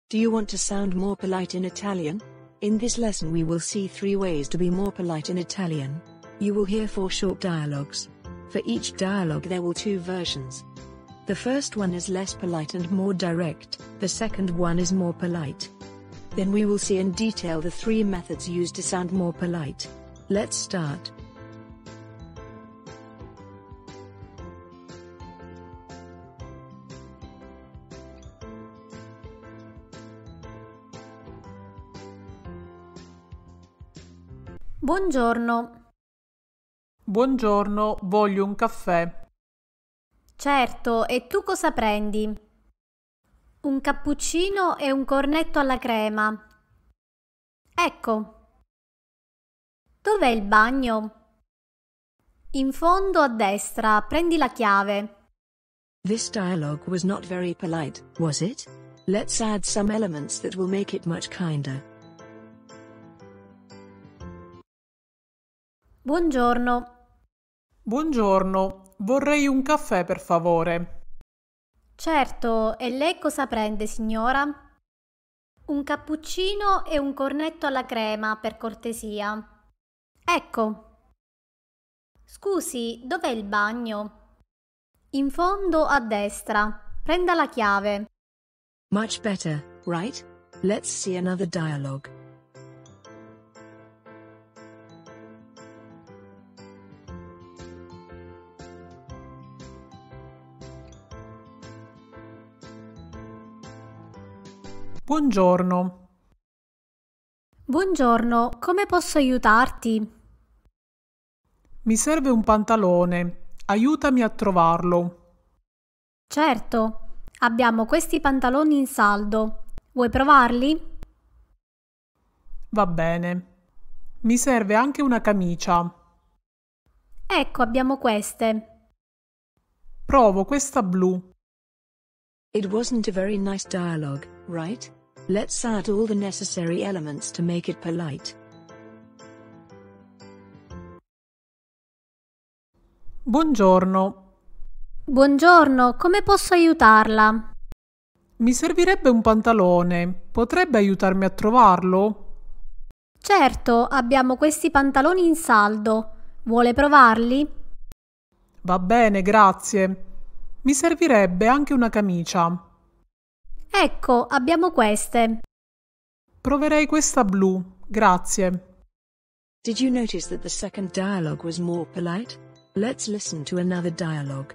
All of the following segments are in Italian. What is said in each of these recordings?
Do you want to sound more polite in Italian? In this lesson we will see 3 ways to be more polite in Italian. You will hear 4 short dialogues. For each dialogue there will 2 versions. The first one is less polite and more direct, the second one is more polite. Then we will see in detail the 3 methods used to sound more polite. Let's start. Buongiorno. Buongiorno, voglio un caffè. Certo, e tu cosa prendi? Un cappuccino e un cornetto alla crema. Ecco. Dov'è il bagno? In fondo a destra, prendi la chiave. This dialogue was not very polite, was it? Let's add some elements that will make it much kinder. Buongiorno. Buongiorno, vorrei un caffè per favore. Certo, e lei cosa prende, signora? Un cappuccino e un cornetto alla crema, per cortesia. Ecco. Scusi, dov'è il bagno? In fondo a destra. Prenda la chiave. Much better, right? Let's see another dialogue. Buongiorno. Buongiorno, come posso aiutarti? Mi serve un pantalone. Aiutami a trovarlo. Certo, abbiamo questi pantaloni in saldo. Vuoi provarli? Va bene. Mi serve anche una camicia. Ecco, abbiamo queste. Provo questa blu. It wasn't a very nice dialogue, right? Let's add all the necessary elements to make it polite. Buongiorno. Buongiorno, come posso aiutarla? Mi servirebbe un pantalone. Potrebbe aiutarmi a trovarlo? Certo, abbiamo questi pantaloni in saldo. Vuole provarli? Va bene, grazie. Mi servirebbe anche una camicia. Ecco, abbiamo queste. Proverei questa blu, grazie. Did you notice that the second dialogue was more polite? Let's listen to another dialogue.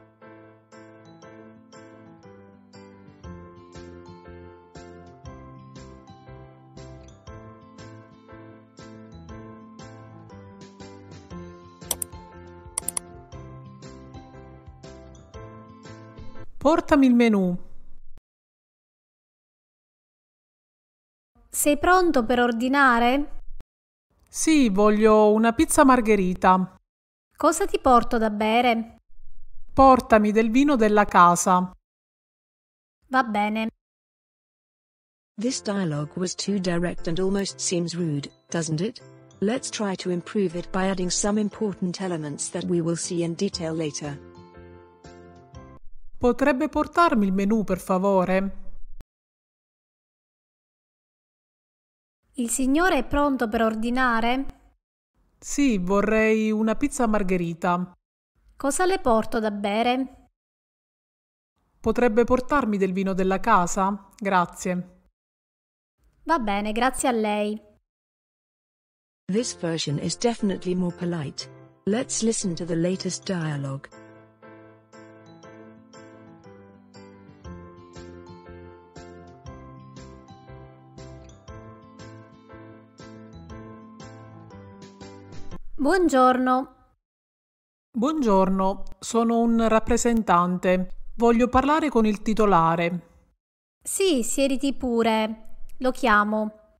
Portami il menù. Sei pronto per ordinare? Sì, voglio una pizza margherita. Cosa ti porto da bere? Portami del vino della casa. Va bene. This dialogue was too direct and almost seems rude, doesn't it? Let's try to improve it by adding some important elements that we will see in detail later. Potrebbe portarmi il menù, per favore? Il signore è pronto per ordinare? Sì, vorrei una pizza margherita. Cosa le porto da bere? Potrebbe portarmi del vino della casa? Grazie. Va bene, grazie a lei. This version is definitely more polite. Let's listen to the latest dialogue. Buongiorno. Buongiorno, sono un rappresentante. Voglio parlare con il titolare. Sì, siediti pure. Lo chiamo.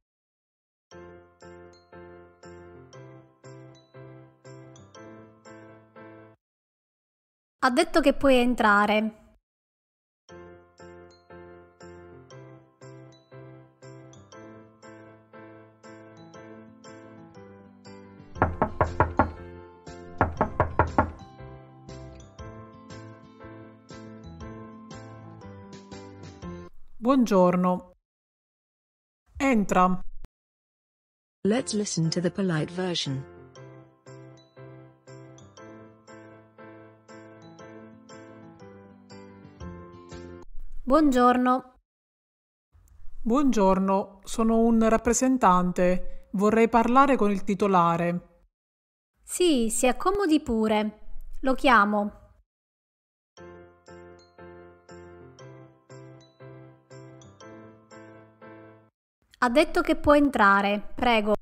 Ha detto che puoi entrare. Buongiorno. Entra. Let's listen to the polite version. Buongiorno. Buongiorno, sono un rappresentante. Vorrei parlare con il titolare. Sì, si accomodi pure. Lo chiamo. Ha detto che può entrare, prego.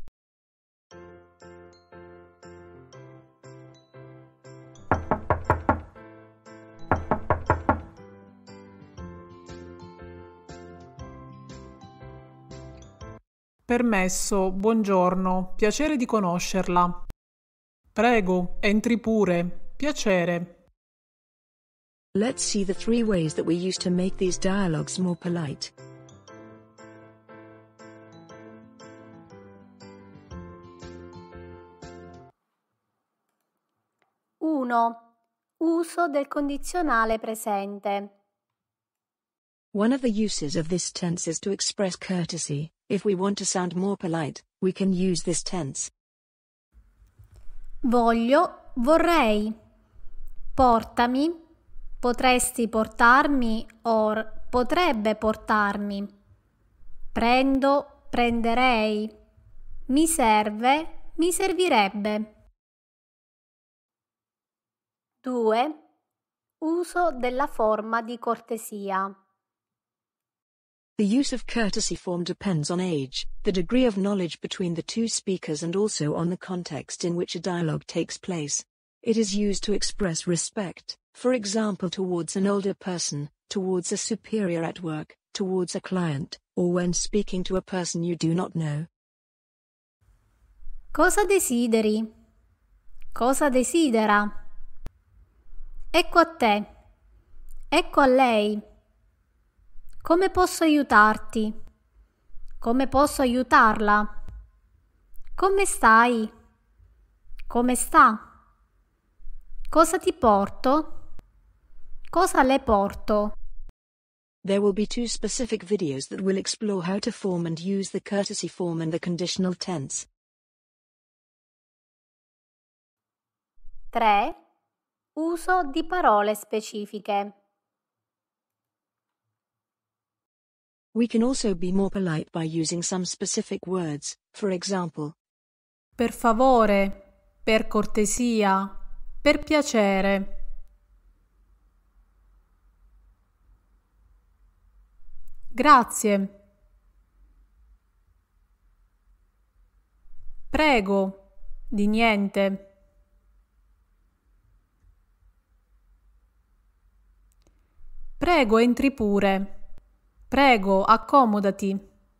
Permesso, buongiorno, piacere di conoscerla. Prego, entri pure. Piacere. Let's see the 3 ways that we use to make these dialogues more polite. Uno. Uso del condizionale presente. One of the uses of this tense is to express courtesy. If we want to sound more polite, we can use this tense. Voglio, vorrei. Portami, potresti portarmi or potrebbe portarmi. Prendo, prenderei. Mi serve, mi servirebbe. 2. Uso della forma di cortesia. The use of courtesy form depends on age, the degree of knowledge between the two speakers and also on the context in which a dialogue takes place. It is used to express respect, for example towards an older person, towards a superior at work, towards a client, or when speaking to a person you do not know. Cosa desideri? Cosa desidera? Ecco a te. Ecco a lei. Come posso aiutarti? Come posso aiutarla? Come stai? Come sta? Cosa ti porto? Cosa le porto? There will be 2 specific videos that will explore how to form and use the courtesy form and the conditional tense. 3. Uso di parole specifiche. We can also be more polite by using some specific words, for example, Per favore, per cortesia, per piacere. Grazie. Prego, di niente. Prego, entri pure. Prego, accomodati.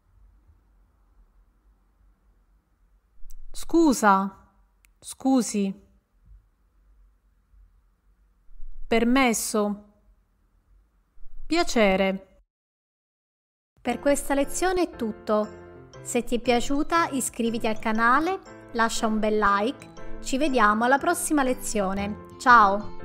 Scusa, scusi. Permesso. Piacere. Per questa lezione è tutto. Se ti è piaciuta iscriviti al canale, lascia un bel like. Ci vediamo alla prossima lezione. Ciao!